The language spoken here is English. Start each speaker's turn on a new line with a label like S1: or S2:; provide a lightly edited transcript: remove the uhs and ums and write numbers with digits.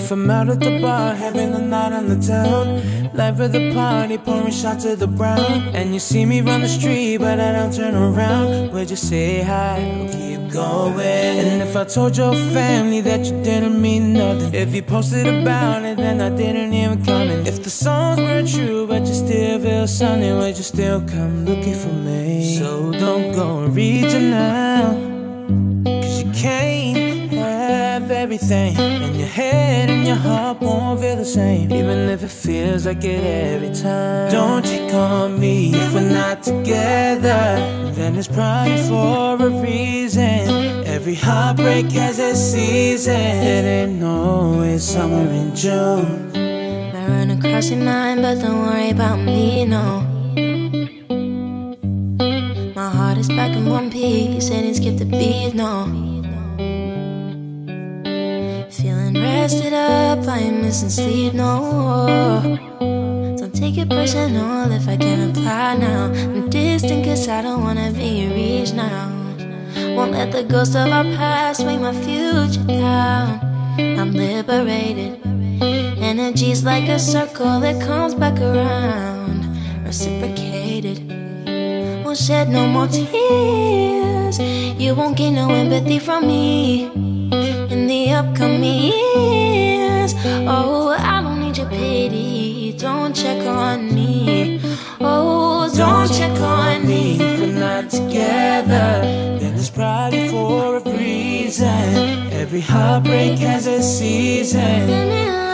S1: if I'm out at the bar, having a night on the town, life of the party, pouring shots of the brown, and you see me run the street, but I don't turn around, would you say hi or keep going? And if I told your family that you didn't mean nothing, if you posted about it, then I didn't even come in. If the songs weren't true, but you still feel something, would you still come looking for me? So don't go and read you now, cause you can't have everything, and your head and your heart won't feel the same, even if it feels like it every time. Don't check on me if we're not together, then it's probably for a reason. Every heartbreak has a season, it ain't always summer in June.
S2: I run across your mind, but don't worry about me, no. My heart is back in one piece, and it skipped a beat, no. Feeling rested up, I ain't missing sleep, no. Don't take it personal if I can't reply now. I'm distant cause I don't wanna be reached now. Won't let the ghost of our past weigh my future down. I'm liberated. Energy's like a circle that comes back around, reciprocated. Won't shed no more tears, you won't get no empathy from me in the upcoming years. Oh, I don't need your pity, don't check on me. Oh, don't check on me.
S1: If we're not together, then it's probably for a reason. Every heartbreak has a season.